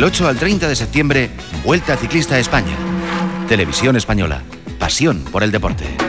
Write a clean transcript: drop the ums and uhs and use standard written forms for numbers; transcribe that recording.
Del 8 al 30 de septiembre, Vuelta Ciclista a España. Televisión Española. Pasión por el deporte.